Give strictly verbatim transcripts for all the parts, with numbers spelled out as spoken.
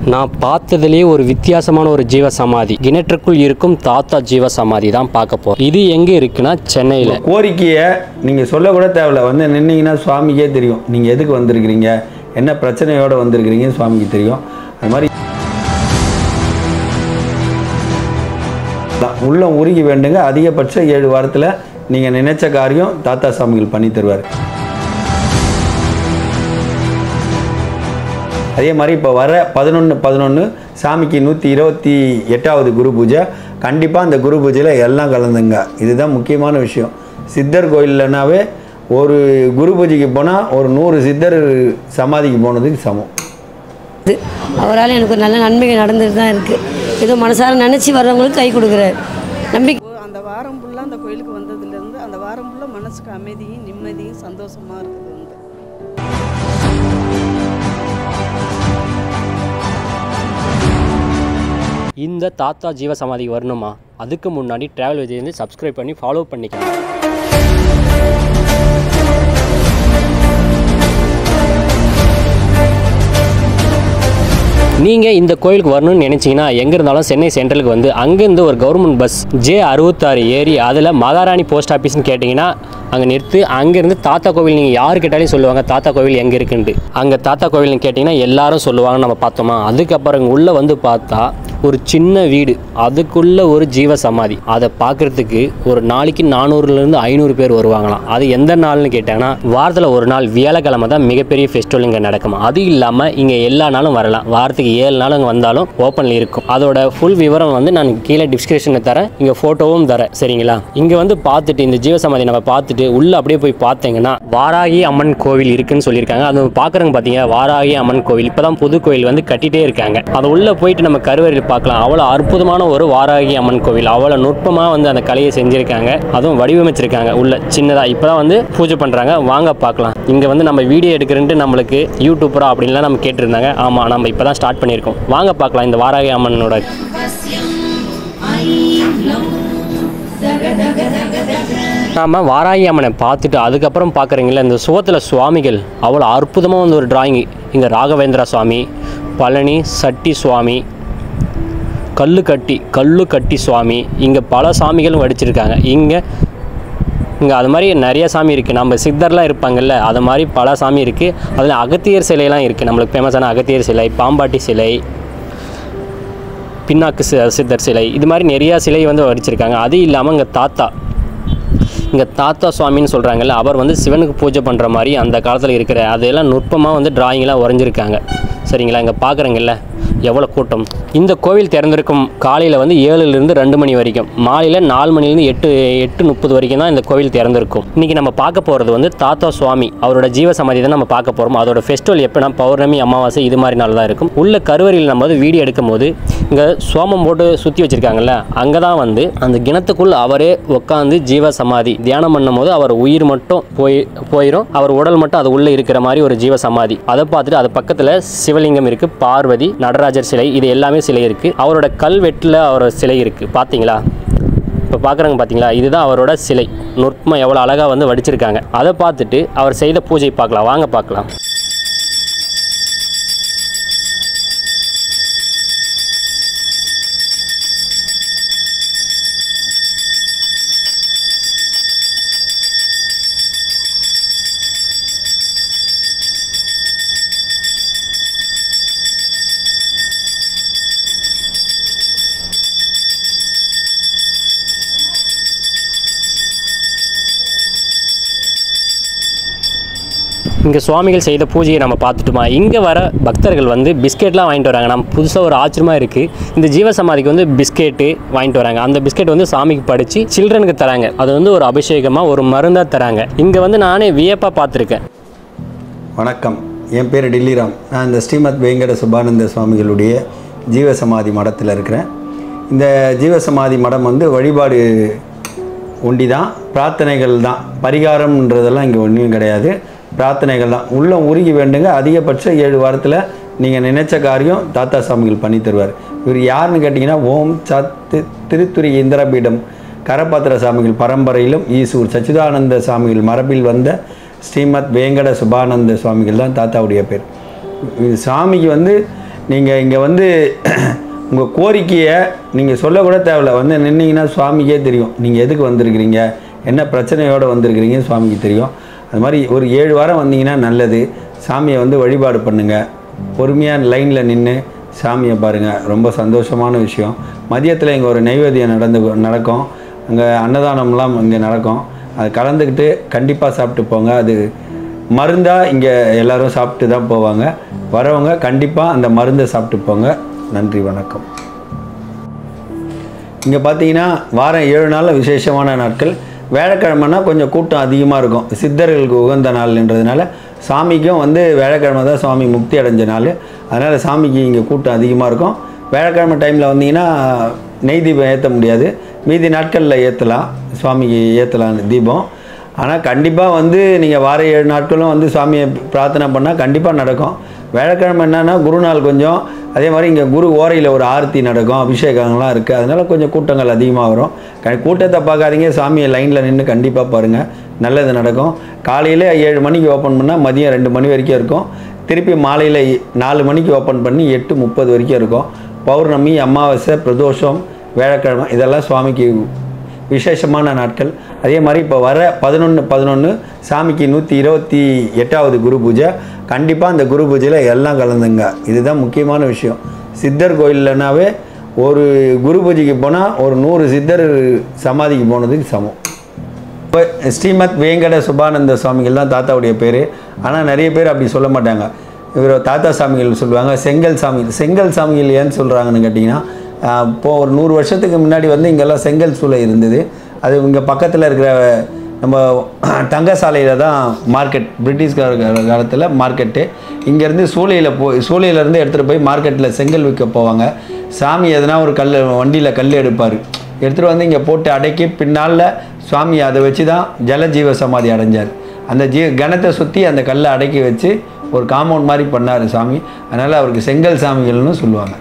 நான் பார்த்ததுலேயே ஒரு வித்தியாசமான ஒரு ஜீவ சமாதி, கிணற்றுக்குள் இருக்கும் தாத்தா ஜீவ சமாதி தான் பார்க்க போகிறோம். இது எங்கே இருக்குன்னா சென்னையில். கோரிக்கையை நீங்கள் சொல்லக்கூட தேவையில்ல, வந்து நின்னீங்கன்னா சுவாமிக்கே தெரியும் நீங்கள் எதுக்கு வந்திருக்கிறீங்க, என்ன பிரச்சனையோடு வந்திருக்கிறீங்க சுவாமிக்கு தெரியும். அது மாதிரி உள்ளம் உருகி வேண்டுங்க. அதிகபட்சம் ஏழு வாரத்தில் நீங்கள் நினைச்ச காரியம் தாத்தா சாமிகள் பண்ணி தருவார். அதே மாதிரி இப்போ வர பதினொன்று பதினொன்று சாமிக்கு நூற்றி இருபத்தி எட்டாவது குரு பூஜை. கண்டிப்பாக அந்த குரு பூஜையில் எல்லாம் கலந்துங்க. இதுதான் முக்கியமான விஷயம். சித்தர் கோயில்லனாவே ஒரு குரு பூஜைக்கு போனால் ஒரு நூறு சித்தர் சமாதிக்கு போனதுக்கு சமம். அவரால் எனக்கு ஒரு நல்ல நன்மைகள் நடந்துட்டு தான் இருக்குது. ஏதோ மனசார நினச்சி வர்றவங்களுக்கு கை கொடுக்குறாரு. நம்பிக்கை அந்த வாரம் ஃபுல்லாக அந்த கோயிலுக்கு வந்ததுலேருந்து அந்த வாரம் ஃபுல்லாக மனசுக்கு அமைதியும் நிம்மதியும் சந்தோஷமாக இருக்குது. வந்து இந்த தாத்தா ஜீவ சமாதிக்கு வரணுமா? அதுக்கு முன்னாடி டிராவல் விஜய் வந்து சப்ஸ்கிரைப் பண்ணி ஃபாலோ பண்ணிக்கலாம். நீங்கள் இந்த கோயிலுக்கு வரணும்னு நினச்சிங்கன்னா எங்கே இருந்தாலும் சென்னை சென்ட்ரலுக்கு வந்து அங்கேருந்து ஒரு கவர்மெண்ட் பஸ் ஜே அறுபத்தாறு ஏறி அதில் மகாராணி போஸ்ட் ஆஃபீஸ்னு கேட்டிங்கன்னா அங்கே நிறுத்து. அங்கேருந்து தாத்தா கோவில் நீங்கள் யார் கேட்டாலும் சொல்லுவாங்க தாத்தா கோவில் எங்கே இருக்குன்ட்டு. அங்கே தாத்தா கோவில்னு கேட்டிங்கன்னா எல்லாரும் சொல்லுவாங்க. நம்ம பார்த்தோமா, அதுக்கப்புறம் இங்கே உள்ளே வந்து பார்த்தா ஒரு சின்ன வீடு, அதுக்குள்ளே ஒரு ஜீவ சமாதி. அதை பார்க்குறதுக்கு ஒரு நாளைக்கு நானூறுலேருந்து ஐநூறு பேர் வருவாங்களாம். அது எந்த நாள்னு கேட்டாங்கன்னா வாரத்தில் ஒரு நாள் வியாழக்கிழமை தான் மிகப்பெரிய ஃபெஸ்டிவல் இங்கே நடக்குமா. அது இல்லாமல் இங்கே எல்லா நாளும் வரலாம். வாரத்துக்கு ஏழு நாள் அங்கே வந்தாலும் ஓப்பனில் இருக்கும். அதோட ஃபுல் விவரம் வந்து நான் கீழே டிஸ்கிரிப்ஷனில் தரேன், இங்கே ஃபோட்டோவும் தரேன். சரிங்களா? இங்கே வந்து பார்த்துட்டு இந்த ஜீவ சமாதி நம்ம பார்த்துட்டு உள்ளே அப்படியே போய் பார்த்தீங்கன்னா வாராகி அம்மன் கோவில் இருக்குன்னு சொல்லியிருக்காங்க. அது பார்க்குறவங்க பார்த்தீங்கன்னா வாராகி அம்மன் கோவில் இப்போ தான் புது கோவில் வந்து கட்டிகிட்டே இருக்காங்க. அது உள்ளே போயிட்டு நம்ம கருவறையில் பார்க்கலாம். அவ்வளோ அற்புதமான ஒரு வாராகி அம்மன் கோவில், அவ்வளோ நுட்பமாக வந்து அந்த கலையை செஞ்சுருக்காங்க, அதுவும் வடிவமைச்சிருக்காங்க. உள்ள சின்னதாக இப்போ தான் வந்து பூஜை பண்ணுறாங்க. வாங்க பார்க்கலாம். இங்கே வந்து நம்ம வீடியோ எடுக்கிறேன்ட்டு நம்மளுக்கு யூடியூப்பரா அப்படின்லாம் நம்ம கேட்டிருந்தாங்க. ஆமாம், நம்ம இப்போ தான் ஸ்டார்ட் பண்ணியிருக்கோம். வாங்க பார்க்கலாம் இந்த வாராகி அம்மனோட. நாம் வாராகி அம்மனை பார்த்துட்டு அதுக்கப்புறம் பார்க்குறீங்களா இந்த சுவத்தில் சுவாமிகள் அவ்வளோ அற்புதமாக வந்து ஒரு டிராயிங்கு. இங்கே ராகவேந்திரா சுவாமி, பழனி சட்டி சுவாமி, கல்லு கட்டி கல்லு கட்டி சுவாமி, இங்கே பல சாமிகளும் வடிச்சிருக்காங்க. இங்கே இங்கே அது மாதிரி நிறைய சாமி இருக்குது. நம்ம சித்தர்லாம் இருப்பாங்கல்ல, அது மாதிரி பல சாமி இருக்குது. அதில் அகத்தியர் சிலையெல்லாம் இருக்குது. நம்மளுக்கு ஃபேமஸான அகத்தியர் சிலை, பாம்பாட்டி சிலை, பின்னாக்கு சித்தர் சிலை, இது மாதிரி நிறையா சிலை வந்து வடிச்சிருக்காங்க. அது இல்லாமல் இங்கே தாத்தா இங்கே தாத்தா சுவாமின்னு சொல்கிறாங்கல்ல, அவர் வந்து சிவனுக்கு பூஜை பண்ணுற மாதிரி அந்த காலத்தில் இருக்கிற அதெல்லாம் நுட்பமாக வந்து டிராயிங்கெலாம் வரைஞ்சிருக்காங்க. சரிங்களா? இங்கே பார்க்குறீங்கல்ல எவ்வளோ கூட்டம். இந்த கோவில் திறந்திருக்கும் காலையில் வந்து ஏழுலேருந்து ரெண்டு மணி வரைக்கும், மாலையில் நாலு மணிலேருந்து எட்டு எட்டு முப்பது வரைக்கும் தான் இந்த கோவில் திறந்திருக்கும். இன்றைக்கி நம்ம பார்க்க போகிறது வந்து தாத்தா சுவாமி அவரோட ஜீவ சமாதி தான் நம்ம பார்க்க போகிறோம். அதோட ஃபெஸ்டிவல் எப்போனா பௌர்ணமி, அமாவாசை இது மாதிரி நாள் தான் இருக்கும். உள்ள கருவறையில் நம்ம வந்து வீடியோ எடுக்கும் போது இங்கே சோமம் போட்டு சுற்றி வச்சுருக்காங்கல்ல, அங்கே தான் வந்து அந்த கிணத்துக்குள் அவரே உட்காந்து ஜீவ சமாதி தியானம் பண்ணும் போது அவர் உயிர் மட்டும் போய் போயிடும், அவர் உடல் மட்டும் அது உள்ளே இருக்கிற மாதிரி ஒரு ஜீவ சமாதி. அதை பார்த்துட்டு அது பக்கத்தில் சிவலிங்கம் இருக்குது, பார்வதி, நடராஜர் சிலை, இது எல்லாமே சிலை இருக்குது. அவரோட கல்வெட்டில் அவரோட சிலை இருக்குது. பார்த்தீங்களா? இப்போ பார்க்குறாங்க பார்த்தீங்களா? இதுதான் அவரோட சிலை. நுட்பமாக எவ்வளோ அழகாக வந்து வடிச்சிருக்காங்க. அதை பார்த்துட்டு அவர் செய்த பூஜை பார்க்கலாம். வாங்க பார்க்கலாம். இங்கே சுவாமிகள் செய்த பூஜையை நம்ம பார்த்துட்டுமா. இங்கே வர பக்தர்கள் வந்து பிஸ்கெட்லாம் வாங்கிட்டு வராங்க. நம்ம புதுசாக ஒரு ஆச்சரியமாக இருக்குது. இந்த ஜீவ சமாதிக்கு வந்து பிஸ்கெட்டு வாங்கிட்டு வராங்க. அந்த பிஸ்கெட் வந்து சாமிக்கு படித்து சில்ட்ரனுக்கு தராங்க. அது வந்து ஒரு அபிஷேகமாக ஒரு மருந்தாக தராங்க. இங்கே வந்து நானே வியப்பாக பார்த்துருக்கேன். வணக்கம், என் பேர் டில்லிராம். நான் இந்த ஸ்ரீமத் வேங்கட சுபானந்த சுவாமிகளுடைய ஜீவசமாதி மடத்தில் இருக்கிறேன். இந்த ஜீவசமாதி மடம் வந்து வழிபாடு ஒண்டி தான், பிரார்த்தனைகள் தான், பரிகாரம்ன்றதெல்லாம் இங்கே ஒன்றும் கிடையாது. பிரார்த்தனைகள் தான். உள்ளம் உருகி வேண்டுங்க. அதிகபட்சம் ஏழு வாரத்தில் நீங்கள் நினைச்ச காரியம் தாத்தா சாமிகள் பண்ணி தருவார். இவர் யாருன்னு கேட்டிங்கன்னா ஓம் சத்து திருத்துறை இந்திரபீடம் கரபாத்திர சாமிகள் பரம்பரையிலும் ஈசூர் சச்சிதானந்த சாமிகள் மரபில் வந்த ஸ்ரீமத் வேங்கட சுபானந்த சுவாமிகள் தான் தாத்தாவுடைய பேர். சாமிக்கு வந்து நீங்கள் இங்கே வந்து உங்கள் கோரிக்கையை நீங்கள் சொல்லக்கூட தேவையில்ல, வந்து நின்னீங்கன்னா சுவாமிக்கே தெரியும் நீங்கள் எதுக்கு வந்திருக்கிறீங்க, என்ன பிரச்சனையோடு வந்திருக்கிறீங்க சுவாமிக்கு தெரியும். அது மாதிரி ஒரு ஏழு வாரம் வந்தீங்கன்னா நல்லது. சாமியை வந்து வழிபாடு பண்ணுங்கள், பொறுமையாக லைனில் நின்று சாமியை பாருங்கள், ரொம்ப சந்தோஷமான விஷயம். மதியத்தில் இங்கே ஒரு நைவேத்தியம் நடந்து நடக்கும், அங்கே அன்னதானம்லாம் இங்கே நடக்கும், அது கலந்துக்கிட்டு கண்டிப்பாக சாப்பிட்டு போங்க. அது மருந்தாக இங்கே எல்லோரும் சாப்பிட்டு தான் போவாங்க. வரவங்க கண்டிப்பாக அந்த மருந்தை சாப்பிட்டு போங்க. நன்றி, வணக்கம். இங்கே பார்த்தீங்கன்னா வாரம் ஏழு நாள் விசேஷமான நாட்கள். வேலைக்கிழமைனா கொஞ்சம் கூட்டம் அதிகமாக இருக்கும், சித்தர்களுக்கு உகந்த நாள்ன்றதுனால. சாமிக்கும் வந்து வேலைக்கிழமை தான் சுவாமி முக்தி அடைஞ்ச நாள், அதனால் சாமிக்கு இங்கே கூட்டம் அதிகமாக இருக்கும். வேலைக்கிழமை டைமில் வந்தீங்கன்னா நெய் தீபம் ஏற்ற முடியாது, மீதி நாட்களில் ஏற்றலாம், சுவாமிக்கு ஏற்றலாம் தீபம். ஆனால் கண்டிப்பாக வந்து நீங்கள் வார ஏழு நாட்களும் வந்து சுவாமியை பிரார்த்தனை பண்ணால் கண்டிப்பாக நடக்கும். வேலைக்கிழமை என்னென்னா குருநாள் கொஞ்சம், அதே மாதிரி இங்கே குரு ஓரையில் ஒரு ஆரத்தி நடக்கும், அபிஷேகங்கள்லாம் இருக்குது, அதனால் கொஞ்சம் கூட்டங்கள் அதிகமாக வரும். க கூட்டத்தை பார்க்காதீங்க, சாமியை லைனில் நின்று கண்டிப்பாக பாருங்கள், நல்லது நடக்கும். காலையில் ஏழு மணிக்கு ஓப்பன் பண்ணால் மதியம் ரெண்டு மணி வரைக்கும் இருக்கும். திருப்பி மாலையில் நாலு மணிக்கு ஓப்பன் பண்ணி எட்டு முப்பது வரைக்கும் இருக்கும். பௌர்ணமி, அமாவாசை, பிரதோஷம், வேலைக்கிழமை இதெல்லாம் சுவாமிக்கு விசேஷமான நாட்கள். அதே மாதிரி இப்போ வர பதினொன்று பதினொன்று சாமிக்கு நூற்றி இருபத்தி எட்டாவது குரு பூஜை. கண்டிப்பாக அந்த குரு பூஜையில் எல்லாம் கலந்துங்க, இதுதான் முக்கியமான விஷயம். சித்தர் கோயில்லனாவே ஒரு குரு பூஜைக்கு போனால் ஒரு நூறு சித்தர் சமாதிக்கு போனதுக்கு சமம். இப்போ ஸ்ரீமத் வேங்கட சுபானந்த சுவாமிகள் தான் தாத்தாவுடைய பேர். ஆனால் நிறைய பேர் அப்படி சொல்ல மாட்டாங்க, இவர் தாத்தா சாமிகள் சொல்லுவாங்க. செங்கல் சாமிகள் செங்கல் சாமிகள் ஏன்னு சொல்கிறாங்கன்னு கேட்டிங்கன்னா, இப்போது ஒரு நூறு வருஷத்துக்கு முன்னாடி வந்து இங்கெல்லாம் செங்கல் சூளை இருந்தது. அது இங்கே பக்கத்தில் இருக்கிற நம்ம தங்கசாலையில் தான் மார்க்கெட், பிரிட்டிஷ்கார காலத்தில் மார்க்கெட்டு. இங்கேருந்து சூளையில் போய் சூளையிலேருந்து எடுத்துகிட்டு போய் மார்க்கெட்டில் செங்கல் விற்க போவாங்க. சாமி எதனா ஒரு கல் வண்டியில் கல் எடுப்பார், எடுத்துகிட்டு வந்து இங்கே போட்டு அடக்கி பின்னால் சுவாமி அதை வச்சு தான் ஜலஜீவ சமாதி அடைஞ்சார். அந்த ஜீ கணத்தை சுற்றி அந்த கல்லை அடக்கி வச்சு ஒரு காம்பவுண்ட் மாதிரி பண்ணார் சாமி, அதனால் அவருக்கு செங்கல் சாமிகள்னு சொல்லுவாங்க.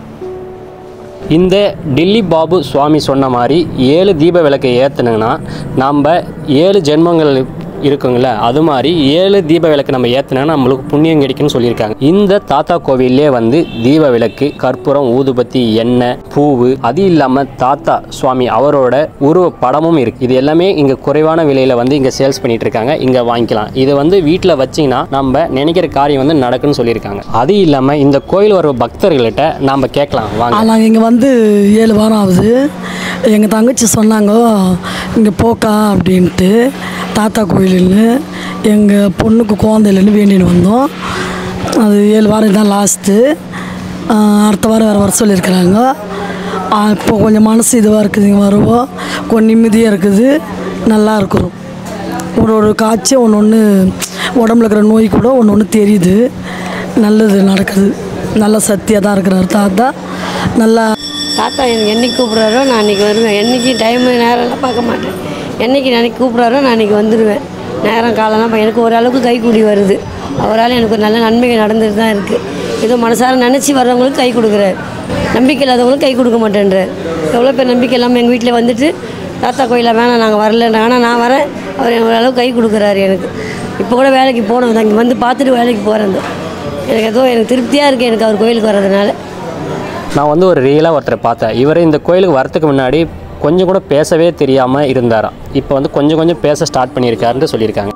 இந்த டில்லி பாபு சுவாமி சொன்ன மாதிரி ஏழு தீப விளக்கை ஏற்றுனோன்னா நம்ம ஏழு ஜென்மங்கள் இருக்குங்கள, அது மாதிரி ஏழு தீப விளக்கு நம்ம ஏற்றினா நம்மளுக்கு புண்ணியம் கிடைக்குன்னு சொல்லியிருக்காங்க. இந்த தாத்தா கோவிலே வந்து தீப விளக்கு, கற்பூரம், ஊதுபத்தி, எண்ணெய், பூவு, அது இல்லாமல் தாத்தா சுவாமி அவரோட உருவ படமும் இருக்குது. இது எல்லாமே இங்கே குறைவான விலையில் வந்து இங்கே சேல்ஸ் பண்ணிட்டு இருக்காங்க, இங்கே வாங்கிக்கலாம். இது வந்து வீட்டில் வச்சிங்கன்னா நம்ம நினைக்கிற காரியம் வந்து நடக்குன்னு சொல்லியிருக்காங்க. அது இல்லாமல் இந்த கோயில் வர பக்தர்கள்கிட்ட நம்ம கேட்கலாம் வாங்க. நாங்கள் இங்கே வந்து ஏழு வாரம் ஆகுது. எங்கள் தங்கச்சி சொன்னாங்க இங்கே போக்கா அப்படின்ட்டு தாத்தா கோயிலுன்னு. எங்கள் பொண்ணுக்கு குழந்தையிலேருந்து வேண்டின்னு வந்தோம். அது ஏழு வாரம் தான் லாஸ்ட்டு. அடுத்த வாரம் வேறு வர சொல்லியிருக்கிறாங்க. இப்போ கொஞ்சம் மனசு இதுவாக இருக்குது, இங்கே வருவோம், கொஞ்சம் நிம்மதியாக இருக்குது, நல்லா இருக்கிறோம். ஒரு ஒரு காய்ச்சி ஒன்று ஒன்று உடம்புல இருக்கிற நோய் கூட ஒன்று ஒன்று தெரியுது, நல்லது நடக்குது. நல்ல சக்தியாக தான் இருக்கிறார் தாத்தா. நல்லா தாத்தா எனக்கு என்னைக்கு கூப்பிட்றாரோ நான் அன்றைக்கி வருவேன். என்றைக்கு டைமு நேரம்லாம் பார்க்க மாட்டேன், என்றைக்கு நினைக்க கூப்பிட்றாரோ நான் அன்றைக்கி வந்துடுவேன். நேரம் காலம்லாம் எனக்கு ஓரளவுக்கு கைக்கூடி வருது. அவரால் எனக்கு ஒரு நல்ல நன்மைகள் நடந்துட்டு தான் இருக்குது. ஏதோ மனசார நினச்சி வர்றவங்களுக்கு கை கொடுக்குறாரு, நம்பிக்கை இல்லாதவங்களுக்கு கை கொடுக்க மாட்டேன்றார். எவ்வளோ பேர் நம்பிக்கை இல்லாமல் எங்கள் வீட்டில் வந்துட்டு தாத்தா கோயிலில் வேணாம் நாங்கள் வரலன்ற, ஆனால் நான் வரேன், அவர் ஓரளவுக்கு கை கொடுக்குறாரு எனக்கு. இப்போ கூட வேலைக்கு போனோம் தான், இங்கே வந்து பார்த்துட்டு வேலைக்கு போகிறேன். எனக்கு ஏதோ எனக்கு திருப்தியாக இருக்குது எனக்கு அவர் கோயிலுக்கு வர்றதுனால. நான் வந்து ஒரு ரியலாக ஒருத்தரை பார்த்தேன். இவர் இந்த கோயிலுக்கு வரத்துக்கு முன்னாடி கொஞ்சம் கூட பேசவே தெரியாமல் இருந்தாராம். இப்போ வந்து கொஞ்சம் கொஞ்சம் பேச ஸ்டார்ட் பண்ணியிருக்காருன்னு சொல்லியிருக்காங்க.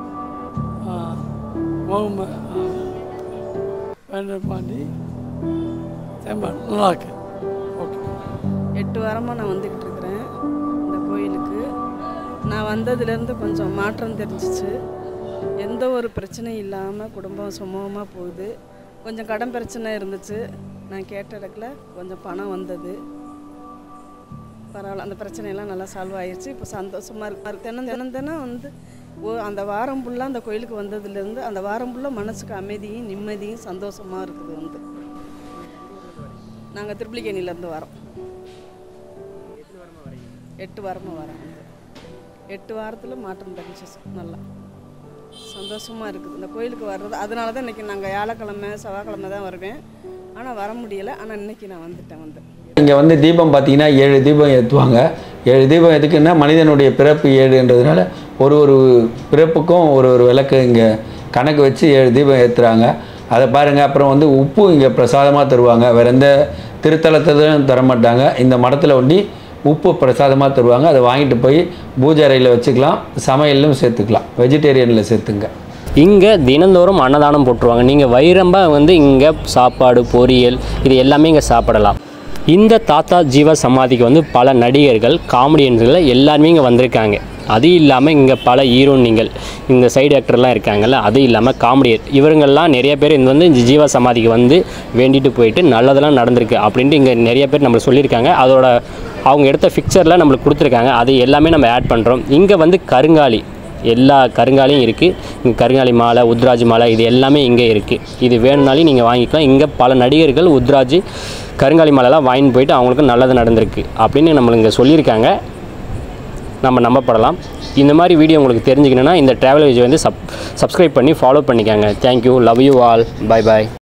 எட்டு வாரமாக நான் வந்துக்கிட்டு இருக்கிறேன் இந்த கோயிலுக்கு. நான் வந்ததுலேருந்து கொஞ்சம் மாற்றம் தெரிஞ்சிச்சு. எந்த ஒரு பிரச்சனையும் இல்லாமல் குடும்பம் சுமூகமாக போகுது. கொஞ்சம் கடன் பிரச்சனை இருந்துச்சு, நான் கேட்ட இடத்துல கொஞ்சம் பணம் வந்தது, பரவாயில்ல. அந்த பிரச்சனையெல்லாம் நல்லா சால்வ் ஆயிடுச்சு. இப்போ சந்தோஷமாக இருக்கு. தினம் தினம் தினம் வந்து ஓ அந்த வாரம் ஃபுல்லாக அந்த கோயிலுக்கு வந்ததுலேருந்து அந்த வாரம் ஃபுல்லாக மனசுக்கு அமைதியும் நிம்மதியும் சந்தோஷமாக இருக்குது. வந்து நாங்கள் திருப்பலிக்கேணிலேருந்து வரோம். எட்டு வாரமாக வரோம். வந்து எட்டு வாரத்தில் மாற்றம் தெரிஞ்சிச்சு, நல்லா சந்தோஷமாக இருக்குது இந்த கோயிலுக்கு வர்றது. அதனால தான் இன்றைக்கி நாங்கள் வியாழக்கிழமை செவ்வாய்க்கிழமை தான் வருவேன், ஆனால் வர முடியலை. ஆனால் இன்றைக்கி நான் வந்துட்டேன். வந்து இங்கே வந்து தீபம் பார்த்தீங்கன்னா ஏழு தீபம் ஏற்றுவாங்க. ஏழு தீபம் எதுக்குன்னா மனிதனுடைய பிறப்பு ஏழுன்றதுனால ஒரு ஒரு பிறப்புக்கும் ஒரு ஒரு விளக்கு இங்கே கணக்கு வச்சு ஏழு தீபம் ஏற்றுறாங்க. அதை பாருங்கள். அப்புறம் வந்து உப்பு இங்கே பிரசாதமாக தருவாங்க. வேறு எந்த திருத்தலத்திலும் தரமாட்டாங்க. இந்த மடத்தில் ஒண்டி உப்பு பிரசாதமாக தருவாங்க. அதை வாங்கிட்டு போய் பூஜை அறையில் வச்சுக்கலாம், சமையலும் சேர்த்துக்கலாம், வெஜிடேரியனில் சேர்த்துங்க. இங்கே தினந்தோறும் அன்னதானம் போட்டுருவாங்க. நீங்கள் வைரம்பா வந்து இங்கே சாப்பாடு பொரியல் இது எல்லாமே இங்கே சாப்பிடலாம். இந்த தாத்தா ஜீவ சமாதிக்கு வந்து பல நடிகர்கள் காமெடியன்கள் எல்லாருமே இங்கே வந்திருக்காங்க. அது இல்லாமல் இங்கே பல ஹீரோயின்கள் இந்த சைடு ஆக்டர்லாம் இருக்காங்கல்ல, அது இல்லாமல் காமெடியர் இவங்கெல்லாம் நிறைய பேர் இந்த வந்து இந்த ஜீவ சமாதிக்கு வந்து வேண்டிட்டு போயிட்டு நல்லதெல்லாம் நடந்திருக்கு அப்படின்ட்டு இங்கே நிறைய பேர் நம்மளுக்கு சொல்லியிருக்காங்க. அதோட அவங்க எடுத்த பிக்சரில் நம்மளுக்கு கொடுத்துருக்காங்க. அது எல்லாமே நம்ம ஆட் பண்ணுறோம். இங்கே வந்து கருங்காலி எல்லா கருங்காலியும் இருக்குது. இங்கே கருங்காலி மாலை, உத்ராஜ் மாலை இது எல்லாமே இங்கே இருக்குது. இது வேணும்னாலும் நீங்கள் வாங்கிக்கலாம். இங்கே பல நடிகர்கள் உத்ராஜ் கருங்காலி மாலைலாம் வாங்கிட்டு போயிட்டு அவங்களுக்கு நல்லது நடந்திருக்கு அப்படின்னு நம்மளுக்கு இங்கே சொல்லியிருக்காங்க. நம்ம நம்பப்படலாம். இந்த மாதிரி வீடியோ உங்களுக்கு தெரிஞ்சுக்கணுன்னா இந்த ட்ராவல் விஜய் வந்து சப் சப்ஸ்கிரைப் பண்ணி ஃபாலோ பண்ணிக்கோங்க. Thank you, love you all, bye bye.